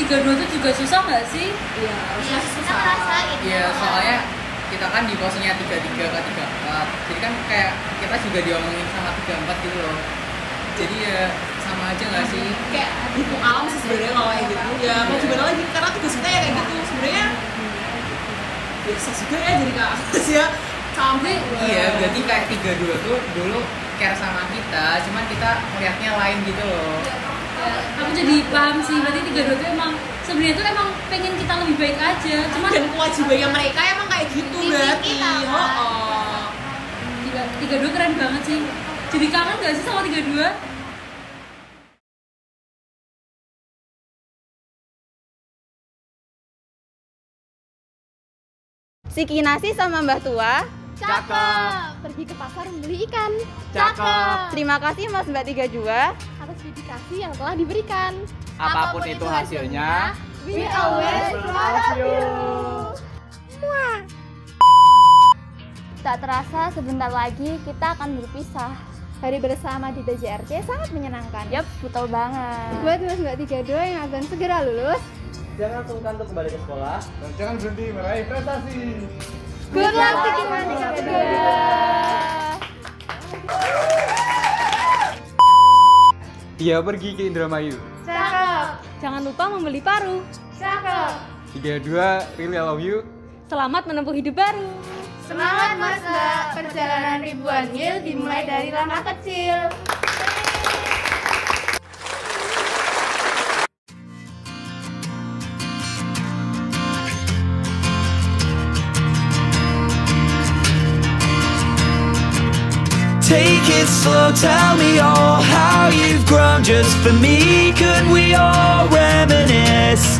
32 itu juga susah nggak sih? Iya, susah ngerasain. Iya, soalnya kita kan di posisinya 33 ke 34. Jadi kan kayak kita juga diomongin sama 34 gitu loh. Jadi ya sama aja nggak sih? Kayak hukum alam sih sebenarnya kalau kayak gitu. Ya mau gimana lagi karena tugas kita ya kayak gitu. Sebenarnya biasa juga ya jadi kak ya. Sampai Iya, berarti kayak 32 tuh dulu care sama kita, cuman kita melihatnya lain gitu loh. Aku jadi paham sih, berarti 32 itu emang sebenarnya itu emang pengen kita lebih baik aja, cuman dan kewajibannya mereka emang kayak gitu berarti. Oh. 32 keren banget sih. Jadi kangen gak sih sama 32? Si Kinasi sama Mbah Tua. Cakep. Pergi ke pasar membeli ikan. Cakep. Terima kasih Mas Mbak Tiga Jua Atas dedikasi yang telah diberikan. Apapun itu hasilnya, We always proud of you. Tak terasa sebentar lagi kita akan berpisah. Hari bersama di DJRC sangat menyenangkan. Yap, betul banget. Buat Mas Mbak 32 yang akan segera lulus, Jangan sungkan untuk kembali ke sekolah dan jangan berhenti meraih prestasi. good luck to kita 32. dia pergi ke Indramayu. Cakep. Jangan lupa membeli paru. Cakep. 32, really I love you. Selamat menempuh hidup baru. Semangat Mas Mbak, perjalanan ribuan mil dimulai dari langkah kecil. Take it slow, tell me all how you've grown just for me. Could we all reminisce?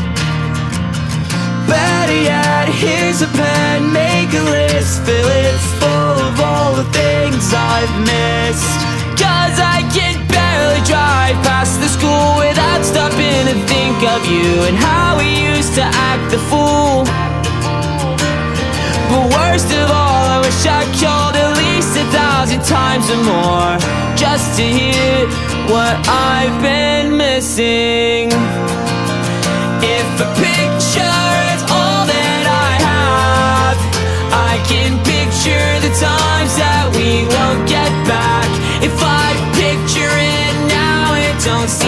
Better yet, here's a pen, make a list, fill it full of all the things I've missed. Cause I can barely drive past the school without stopping to think of you and how we used to act the fool. But worst of all, I wish I called at least 1,000 times or more just to hear what I've been missing. If a picture is all that I have, I can picture the times that we won't get back. If I picture it now, it don't